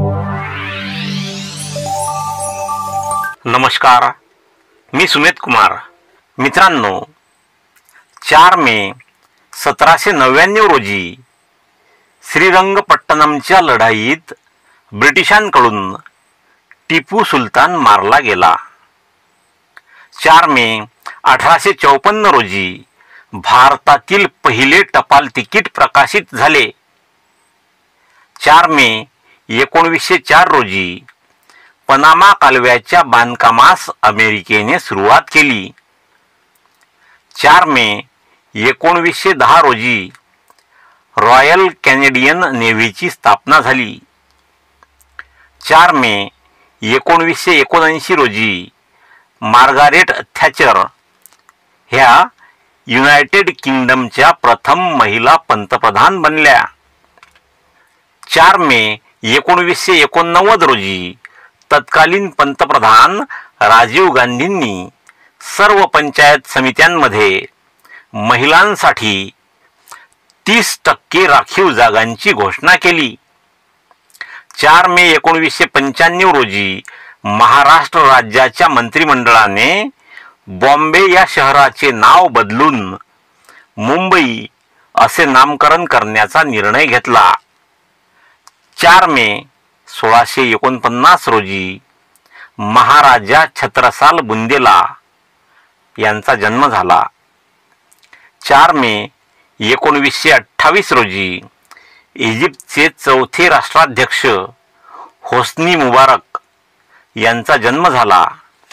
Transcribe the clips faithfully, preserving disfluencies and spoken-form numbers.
नमस्कार, मी सुमित कुमार. मित्रांनो, चार मे सतराशे नव्याण्णव रोजी श्रीरंगपट्टणमच्या लढाईत ब्रिटिशांकडून टिपू सुलतान मारला गेला. चार मे अठराशे चौपन्न रोजी भारतातील पहिले टपाल तिकीट प्रकाशित झाले. चार मे एकोणवीसशे चार रोजी पनामा कालव्याच्या बांधकामास अमेरिकेने सुरुवात केली. चार मे एकोणवीसशे दहा रोजी रॉयल कॅनेडियन नेव्हीची स्थापना झाली. चार मे एकोणवीसशे एकोणऐंशी रोजी मार्गारेट थॅचर ह्या युनायटेड किंगडमच्या प्रथम महिला पंतप्रधान बनल्या. चार मे एकोणवीसशे एकोणनव्वद रोजी तत्कालीन पंतप्रधान राजीव गांधींनी सर्व पंचायत समित्यांमध्ये महिलांसाठी तीस टक्के राखीव जागांची घोषणा केली. चार मे एकोणवीसशे पंच्याण्णव रोजी महाराष्ट्र राज्याच्या मंत्रिमंडळाने बॉम्बे या शहराचे नाव बदलून मुंबई असे नामकरण करण्याचा निर्णय घेतला. चार मे सोळाशे एकोणपन्नास रोजी महाराजा छत्रसाल बुंदेला यांचा जन्म झाला. चार मे एकोणवीसशे अठ्ठावीस रोजी इजिप्तचे चौथे राष्ट्राध्यक्ष होस्नी मुबारक यांचा जन्म झाला.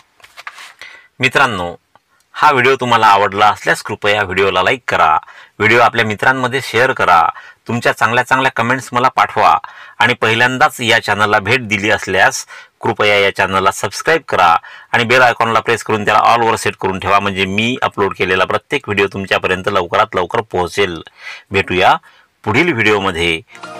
मित्रांनो, हा व्हिडिओ तुम्हाला आवडला असल्यास कृपया व्हिडिओला लाईक करा, व्हिडिओ आपल्या मित्रांमध्ये शेअर करा, तुमच्या चांगल्या चांगल्या कमेंट्स मला पाठवा आणि पहिल्यांदाच या चॅनलला भेट दिली असल्यास कृपया या चॅनलला सबस्क्राईब करा आणि बेल आयकॉनला प्रेस करून त्याला ऑलवर सेट करून ठेवा, म्हणजे मी अपलोड केलेला प्रत्येक व्हिडिओ तुमच्यापर्यंत लवकरात लवकर पोहोचेल. भेटूया पुढील व्हिडिओमध्ये.